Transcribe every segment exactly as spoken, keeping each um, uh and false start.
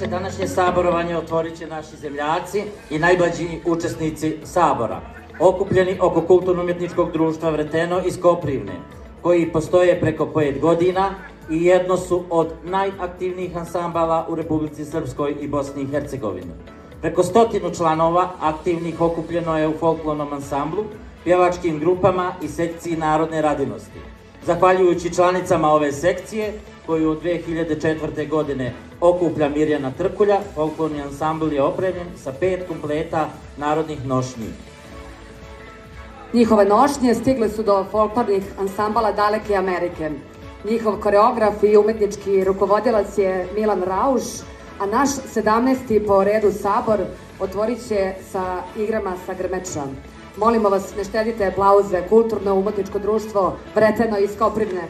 naše današnje saborovanje otvorit će naši zemljaci i najmlađi učesnici sabora, okupljeni oko Kulturno-umjetničkog društva Vreteno iz Koprivne, koji postoje preko pet godina i jedno su od najaktivnijih ansambala u Republici Srpskoj i Bosni i Hercegovini. Preko stotinu članova aktivnih okupljeno je u folklornom ansamblu, pjevačkim grupama i sekciji narodne radinosti. Zahvaljujući članicama ove sekcije, koju od dve hiljade četvrte. godine okuplja Mirjana Trkulja, folklorni ansambl je opremljen sa pet kompleta narodnih nošnji. Njihove nošnje stigle su do folklornih ansambala Daleke Amerike. Njihov koreograf i umetnički rukovodilac je Milan Rauš, a naš sedamnaesti po redu sabor otvorit će sa igrama sa grmeča. Molimo vas, ne štedite aplauze, Kulturno-umjetničko društvo Vreteno iz Koprivne.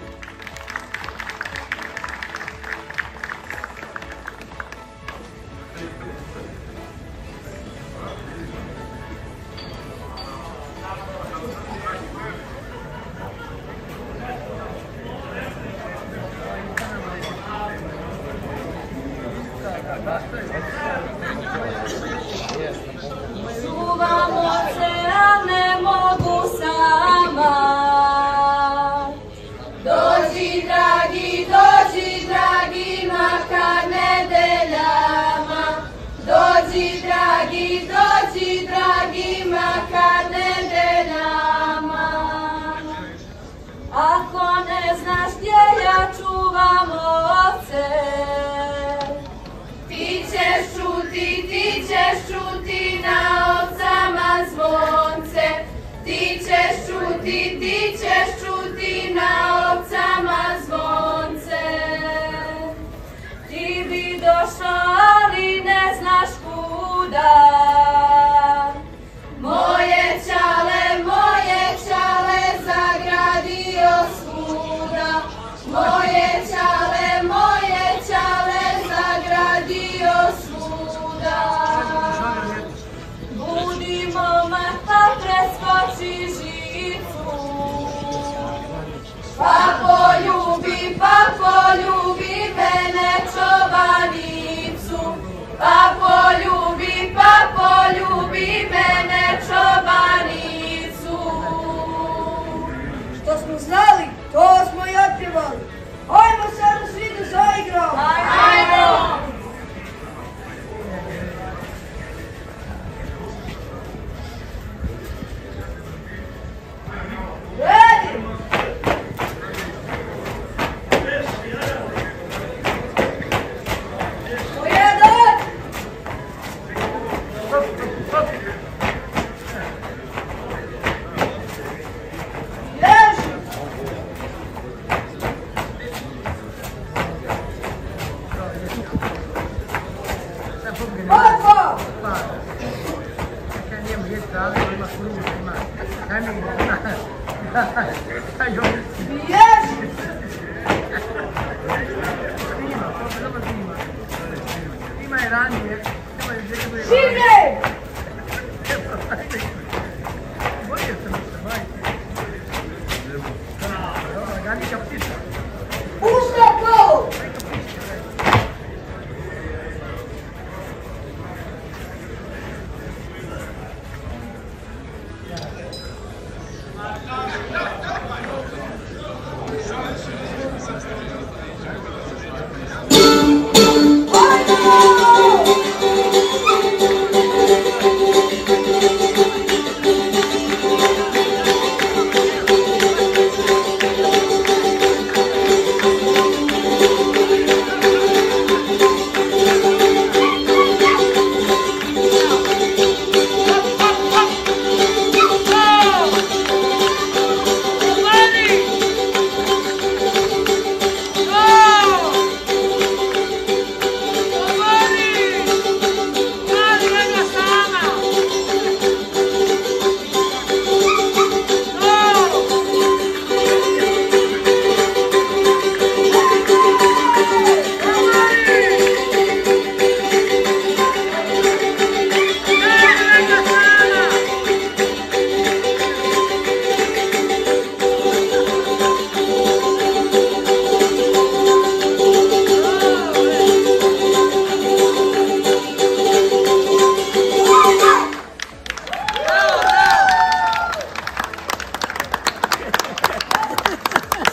Oh,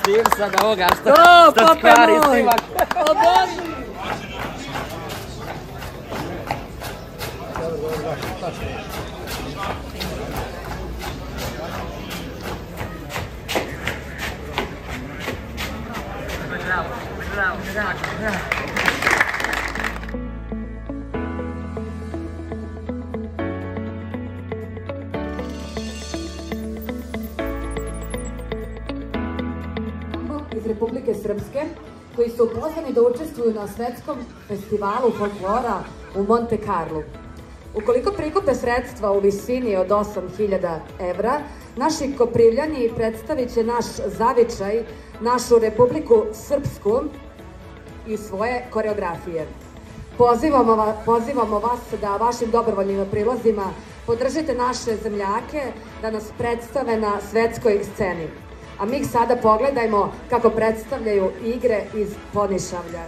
Dim sad ovoga, što O, što pape kvari moj! svima. O Bože! Bravo, bravo, bravo, bravo. Iz Republike Srpske, koji su pozvani da učestvuju na svetskom festivalu folklora u Monte Carlu. Ukoliko prikupe sredstva u visini od osam hiljada evra, naši Koprivljani predstavit će naš zavičaj, našu Republiku Srpsku i svoje koreografije. Pozivamo, va, pozivamo vas da vašim dobrovoljnim prilozima podržite naše zemljake da nas predstave na svetskoj sceni. A mi sada pogledajmo kako predstavljaju igre iz Podnišavlja.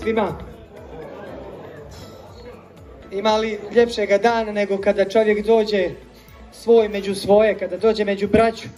svima. Ima li ljepšega dana nego kada čovjek dođe svoj među svoje, kada dođe među braću.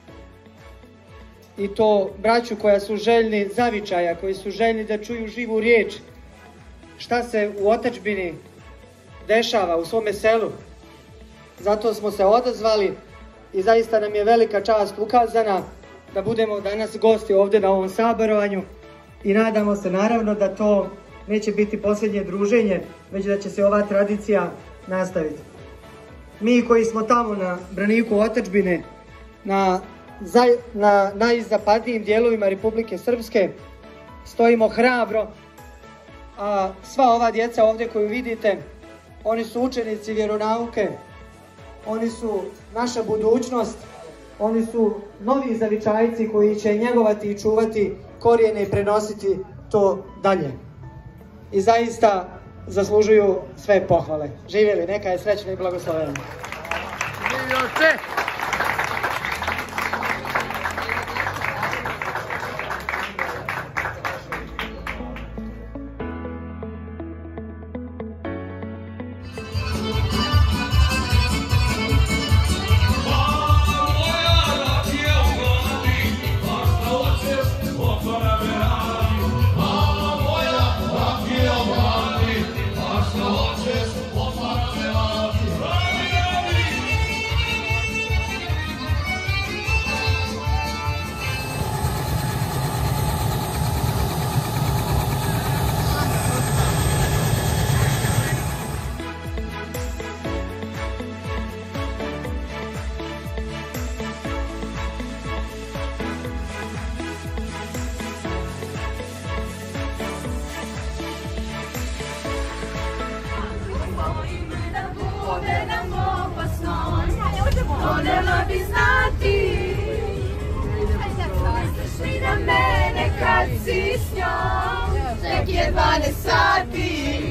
I to braću koja su željni zavičaja, koji su željni da čuju živu riječ. Šta se u otadžbini dešava u svome selu. Zato smo se odazvali i zaista nam je velika čast ukazana da budemo danas gosti ovdje na ovom saborovanju i nadamo se naravno da to neće biti posljednje druženje, već da će se ova tradicija nastaviti. Mi koji smo tamo na braniku otadžbine, na, na najzapadnijim dijelovima Republike Srpske, stojimo hrabro, a sva ova djeca ovdje koju vidite, oni su učenici vjeronauke, oni su naša budućnost, oni su novi zavičajci koji će njegovati i čuvati korijene i prenositi to dalje. I zaista zaslužuju sve pohvale. Živjeli, neka je srećna i blagoslovena. Voljela bi znati Misliš li na mene kad si s njom Tek je dvanaest sati